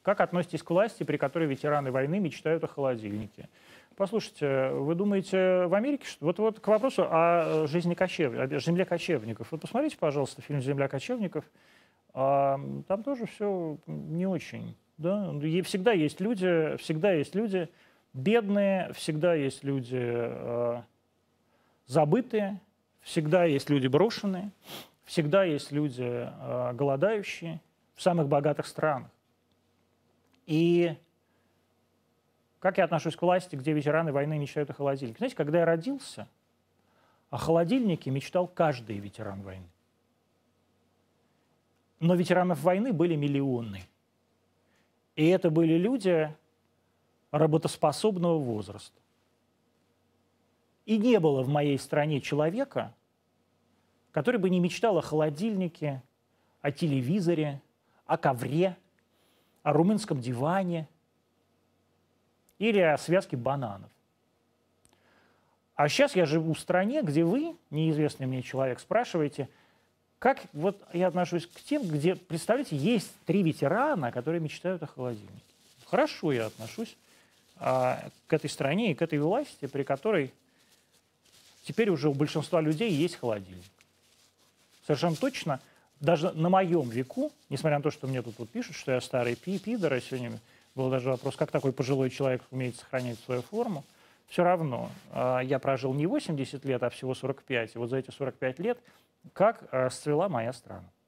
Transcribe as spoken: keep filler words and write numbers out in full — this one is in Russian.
Как относитесь к власти, при которой ветераны войны мечтают о холодильнике? Послушайте, вы думаете, в Америке, что... Вот, вот к вопросу о жизни кочев... о земле кочевников. Вот посмотрите, пожалуйста, фильм «Земля кочевников». А, там тоже все не очень. Да? И всегда есть люди, всегда есть люди бедные, всегда есть люди э, забытые, всегда есть люди брошенные, всегда есть люди э, голодающие в самых богатых странах. И как я отношусь к власти, где ветераны войны мечтают о холодильнике? Знаете, когда я родился, о холодильнике мечтал каждый ветеран войны. Но ветеранов войны были миллионы. И это были люди работоспособного возраста. И не было в моей стране человека, который бы не мечтал о холодильнике, о телевизоре, о ковре, о румынском диване или о связке бананов. А сейчас я живу в стране, где вы, неизвестный мне человек, спрашиваете, как вот я отношусь к тем, где, представляете, есть три ветерана, которые мечтают о холодильнике. Хорошо я отношусь а, к этой стране и к этой власти, при которой теперь уже у большинства людей есть холодильник. Совершенно точно, даже на моем веку, несмотря на то, что мне тут вот пишут, что я старый пи пидор, а сегодня был даже вопрос, как такой пожилой человек умеет сохранять свою форму, все равно э, я прожил не восемьдесят лет, а всего сорок пять. И вот за эти сорок пять лет как расцвела моя страна.